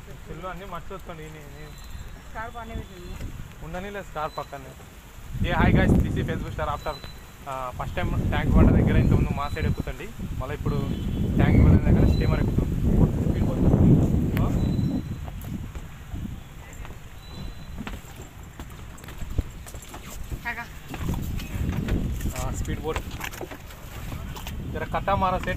చెల్లు అన్నీ మర్చిపోతుంది ఉండని లేదు స్టార్ పక్కనే. ఏ హాయ్ గాయ్స్, దిస్ ఈ Facebook star. After first time tank bund దగ్గర ఇంతకుముందు మా సైడ్ ఎక్కుతండి, మళ్ళీ ఇప్పుడు ట్యాంక్ బండ దగ్గర స్టీమర్ ఎక్కుతాం. స్పీడ్ బోట్ జర కట్టా మారా సెట్.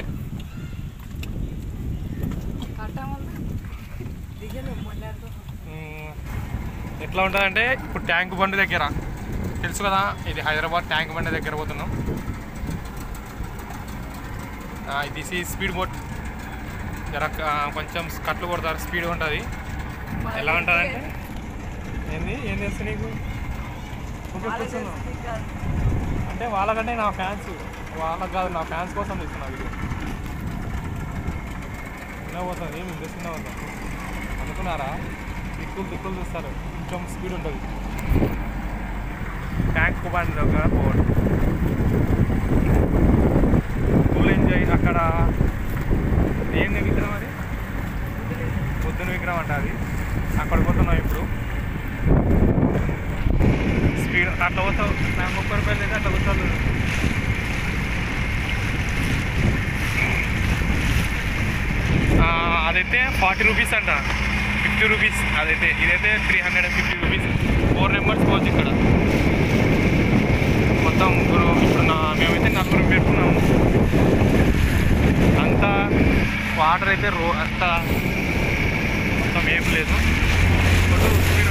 ఎట్లా ఉంటుందంటే ఇప్పుడు ట్యాంక్ బండి దగ్గర తెలుసు కదా, ఇది హైదరాబాద్ ట్యాంక్ బండి దగ్గర పోతున్నాం. దిస్ ఈ స్పీడ్ బోట్. జర కొంచెం కట్లు కొడతారు, స్పీడ్గా ఉంటుంది. ఎలా ఉంటుందంటే ఏం తెలుసు నీకు కూర్చున్నావు అంటే వాళ్ళకంటే నా ఫ్యాన్స్, వాళ్ళకి కాదు నా ఫ్యాన్స్ కోసం తీస్తున్నా వీడియో. చిన్న పోతుంది, ఏమి ఇంత చిన్న పోతుంది అనుకున్నారా? దిక్కులు చూస్తారు, కొంచెం స్పీడ్ ఉంటుంది. ట్యాంక్ బండి దగ్గర బోట్ ఫుల్ ఎంజాయ్. అక్కడ ఏంది విగ్రహం, అది బుద్ధుని విగ్రహం అంట, అది అక్కడ పోతున్నాం ఇప్పుడు. స్పీడ్ అట్లా పోతావు, నాకు 30 రూపాయలు అయితే అట్లా పోతావు. అదైతే 40 రూపీస్ అంట, 50 రూపీస్ అదైతే. ఇదైతే 350 రూపీస్. 4 మెంబర్స్ పోవచ్చు ఇక్కడ మొత్తం. ముగ్గురు ఇప్పుడు మేమైతే 4 పెట్టుకున్నాము. అంతా వాటర్ అయితే అంతా మొత్తం ఏం లేదు. స్పీడ్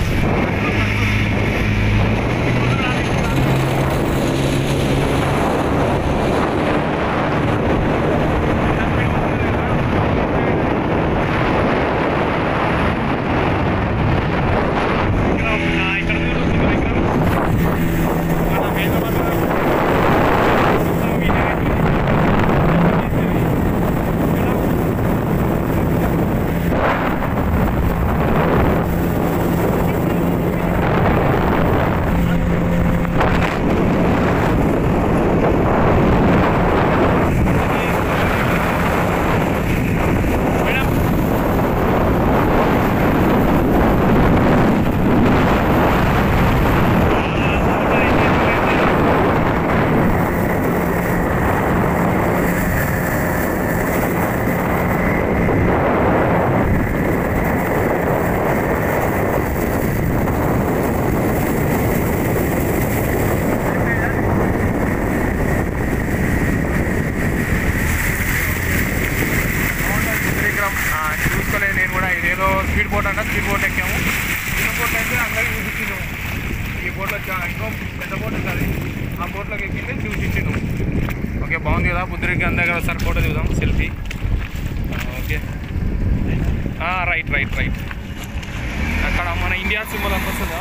చూసుకోలేదు నేను కూడా. ఇదేదో స్పీడ్ బోట్ అంట, స్పీడ్ బోట్ ఎక్కాము. చిన్న బోట్ అయితే అందరికి చూపించిండు. ఈ బోట్లో ఇంకో పెద్ద బోట్ ఉంటుంది, ఆ బోట్లోకి ఎక్కితే చూపించిండు. ఓకే, బాగుంది కదా. బుద్ధుడికి అందరి ఒకసారి ఫోటో దిగుదాం, సెల్ఫీ. Okay, right. అక్కడ మన ఇండియా సింబల్ అంత వస్తుందా?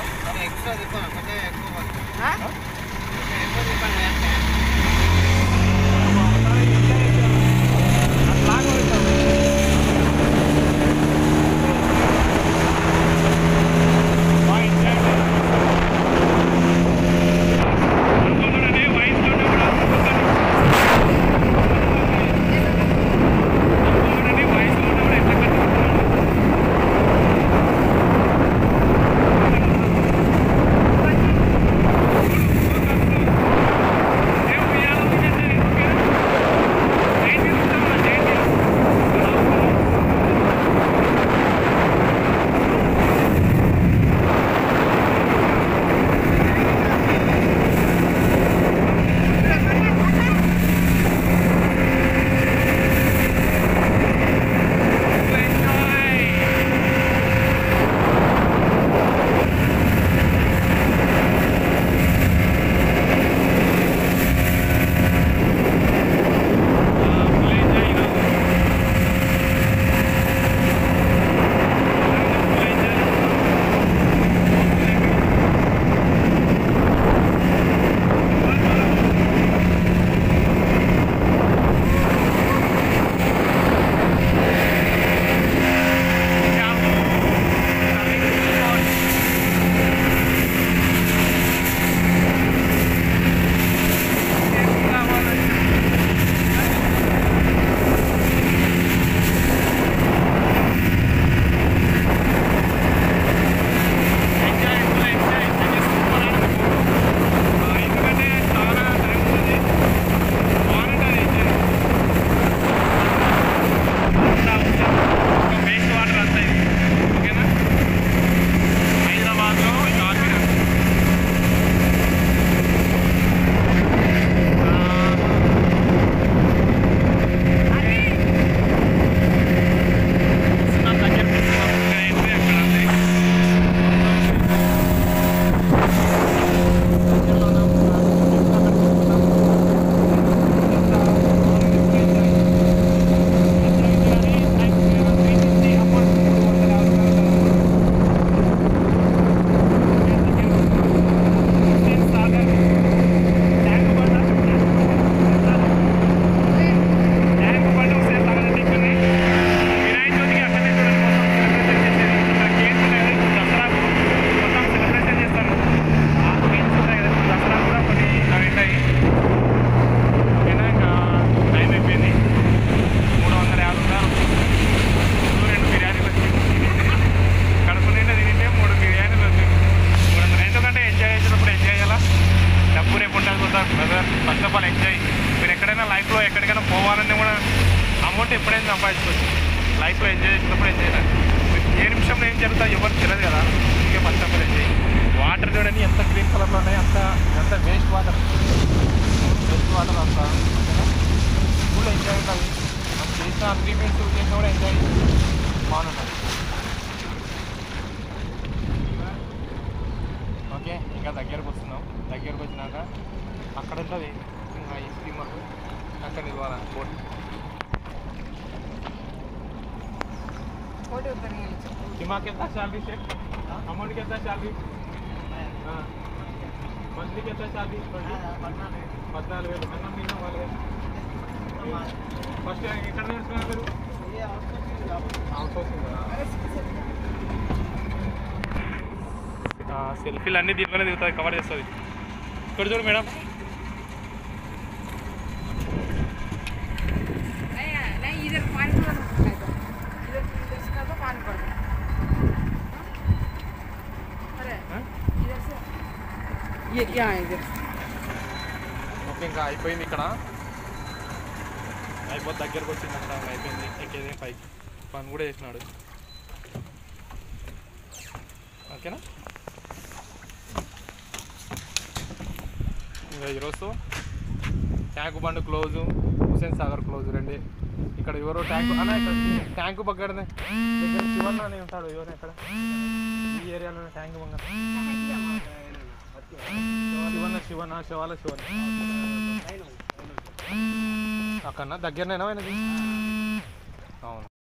లైఫ్లో ఎంజాయ్ చేసినప్పుడు ఎంజాయ్ చేయాలి. ఏ నిమిషంలో ఏం జరుగుతుందో ఎవరికి తెలియదు కదా, ఇంకా first of all enjoy. Water చూడండి ఎంత గ్రీన్ కలర్లో ఉన్నాయి, అంత వేస్ట్ వాటర్ అంతా ఫుల్ ఎంజాయ్ ఉంటుంది. మనం చేసిన 3 minutes చేసినా కూడా ఎంజాయ్ బాగుంటుంది. ఓకే, ఇంకా దగ్గరకు వస్తున్నాం. దగ్గరకు వచ్చినాక అక్కడ ఉంటుంది ఈ స్టీమర్, అక్కడ నిలవాలి బోట్. दिमाग कितना सैलरी से अमाउंट कितना सैलरी मंथली कितना सैलरी 14,000 అన్నం తిన్న వాళ్ళు ఫస్ట్ ఎక్కడ నేర్చుకున్నారు మీరు సెల్ఫీలు అన్నీ దీంట్లోనే దిగుతుంది, కవర్ చేస్తుంది. ఇక్కడ చూడు మేడం, ఓకే ఇంకా అయిపోయింది. ఇక్కడ అయిపోతే దగ్గరకు వచ్చింది, అక్కడ అయిపోయింది. ఎక్కేది పైకి పని కూడా చేసినాడు. ఓకేనా, ఇంకా ఈరోజు tank bund close, Hussain Sagar close రెండే. ఇక్కడ ఎవరో ట్యాంకు అన్న, ఇక్కడ ట్యాంకు పక్కడనే దగ్గర శివన్న అని ఉంటాడు. ఎవరు ఎక్కడ ఈ ఏరియాలోనే ట్యాంకు బంగ శివాల అక్కడ దగ్గరనేనా ఆయనది? అవును.